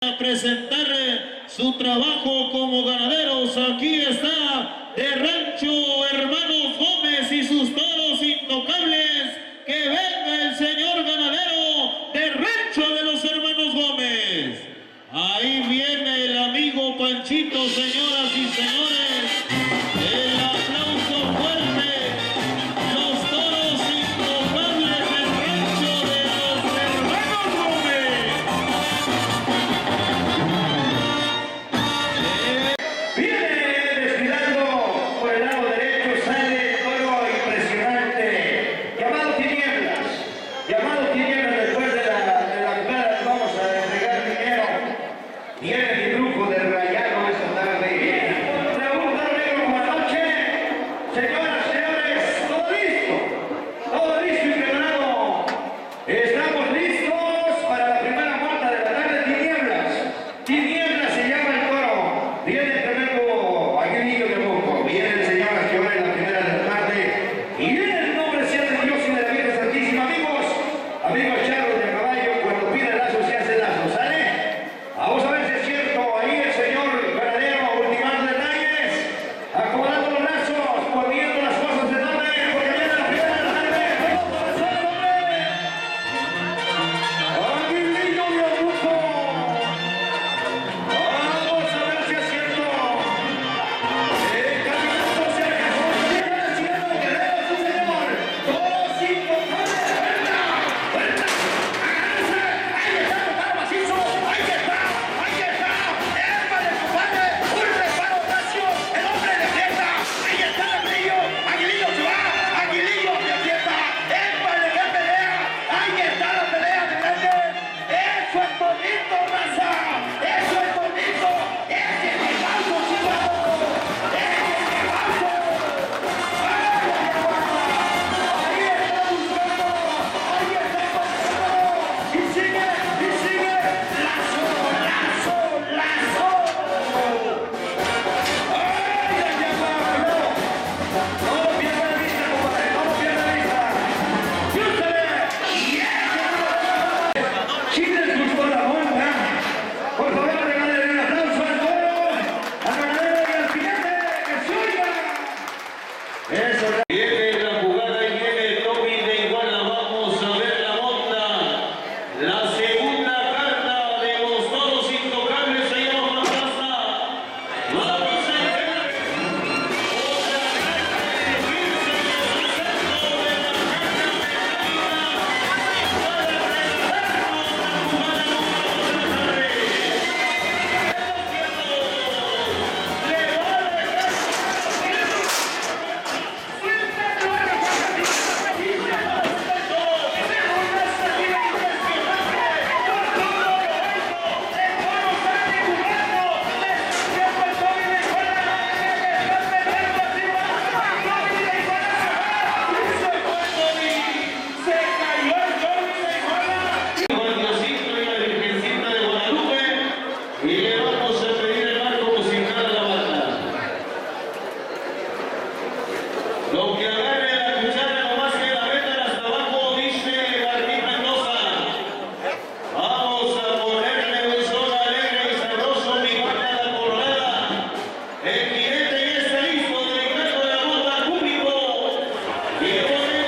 A presentar su trabajo como ganaderos. Aquí está de Rancho Hermanos Gómez y sus toros intocables. Que venga el señor ganadero de Rancho de los Hermanos Gómez. Ahí viene el amigo Panchito, señoras y señores. El aplauso fuerte. Los toros intocables del Rancho de los Hermanos Gómez. Viene desfilando por el lado derecho, sale toro impresionante, llamado Tinieblas, después de la jugada le vamos a entregar dinero. Viene el grupo de Rayado esta tarde. Raúl Negro, buenas noches. Señoras, señores, todo listo y preparado. Estamos listos para la primera vuelta de la tarde. Tinieblas se llama el toro. Viene el tremendo Aguilillo de Moco. Viene el señor Aquiora en la primera de la tarde. Y viene el nombre sea de Dios y de la Virgen Santísima. Amigos charros de caballo, cuando pide lazo se hace lazo, ¿sale? Vamos a ver si es cierto. Ahí el señor ganadero ultimando detalles, acomodando los lazos, poniendo las cosas en orden, porque viene la primera de la tarde. Aguilillo de Moco. Vamos a ver si es cierto. El caminante se alcanzó. Llega el cielo de Guerrero, su señor. Todos cinco cables. ¡Vuelta! ¡Agárrense! ¡Ahí está! ¡Está macizo! ¡Ahí está! ¡Épale, compadre! ¡Un reparo Horacio! ¡El hombre de fiesta! ¡Ahí está el brillo! ¡Aguilillo se va! ¡Aguilillo de fiesta! ¡Épale, qué pelea! ¡Ahí está la pelea de grande! ¡Eso es bonito, raza! ¡Eso es bonito! ¡Ese es el balso, chingado! ¡Ese es el balso! ¡Ahí está buscando! ¡Ahí está pasando! ¡Y sigue! ¡Lazo! ¡Ay, abajo! No lo pierda de vista, compadre, no lo pierda de vista. ¡Y ustedes! Si les gustó la monta, por favor regalen un aplauso al toro, al ganadero y al jinete, que se oiga. Eso es. Viene la jugada y viene Tommy de Iguala. Vamos a ver la monta. La segunda carta de los toros intocables se llama la plaza. Vamos a ver. Con Diosito y la Virgencita de Guadalupe, y le vamos a pedir el marco musical a la banda. Lo que agarre la cuchara nomás que la metan hasta abajo, dice Martín Mendoza. Vamos a ponerle un sol alegre y sabroso, mi banda la coronada. El jinete ya está listo, dedicando la bota al público. Y es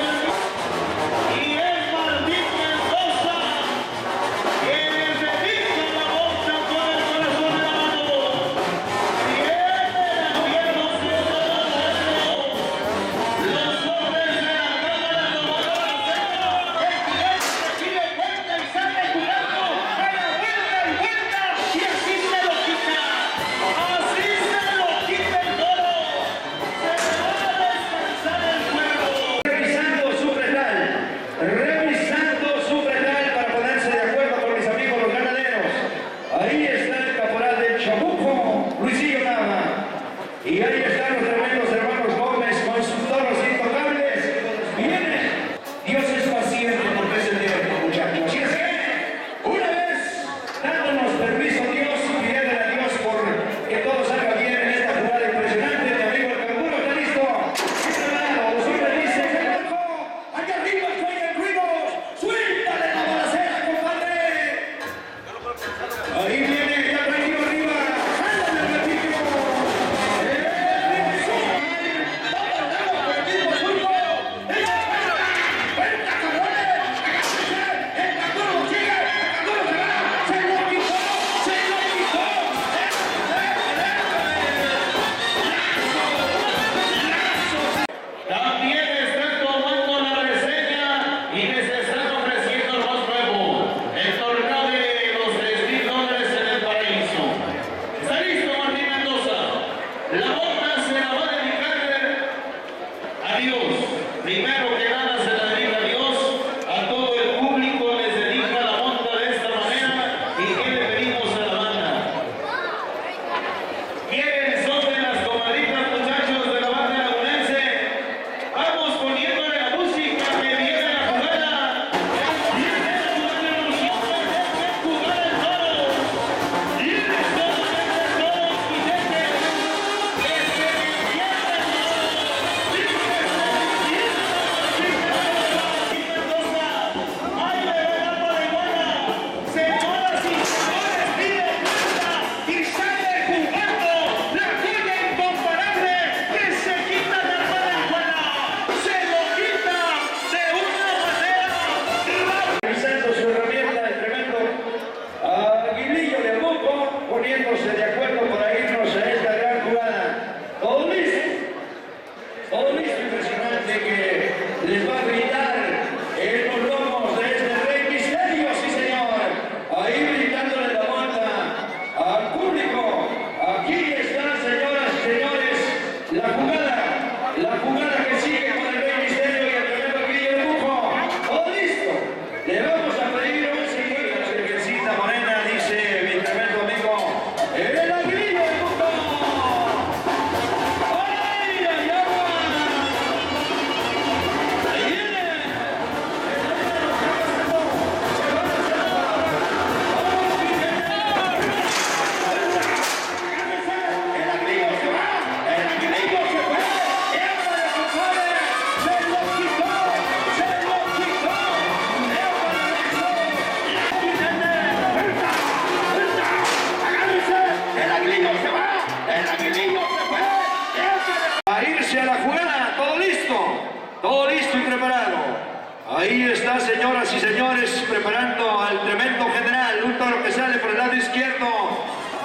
Martín Mendoza, quien dedica la bota con el corazón en la mano. Viene la pierna los hombres de la cámara tomadora. El jinete de Chile cuenta y sale jugando a la vuelta y así se lo quita. Así se lo quita el toro. Se va a descansar el juego. Revisando su pretal para ponerse de acuerdo con mis amigos los ganaderos. Ahí está el caporal del Chabuco, Luisillo Nava. Y ahí están los tremendos hermanos Gómez con sus toros intocables. Viene. Dios es paciente porque es el tiempo, muchachos. Así es que, una vez, dándonos permiso Dios, pidiéndole a Dios por que todo salga bien en esta jugada impresionante. Mi amigo el canguro está listo. Los hombres dicen, allá arriba estoy en ruidos. Suéltale la balacera, compadre. Ahí viene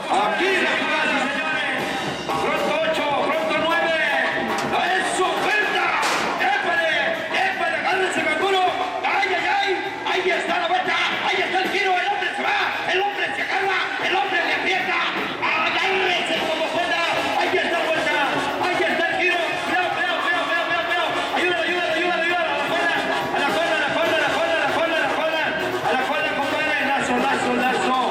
Aquí la casa, señores. Pronto 8, pronto 9. ¡Eso, vuelta! ¡Épale! ¡Épale! ¡Agárrense, canguro! ¡Ay, ay, ay! ¡Ahí está la vuelta! ¡Ahí está el giro! ¡El hombre se va! ¡El hombre se agarra! ¡El hombre le aprieta! ¡Agárrense como pueda! ¡Ahí está la vuelta! ¡Ahí está el giro! ¡Cuidado, cuidado, cuidado, cuidado, cuidado, cuidado! ¡Ayúdalo, ayúdalo, ayúdalo, ayúdalo! ¡A la cola, a la cola, a la cola, a la cola, a la cola! ¡A la cola, compadre! ¡Lazo, lazo, lazo!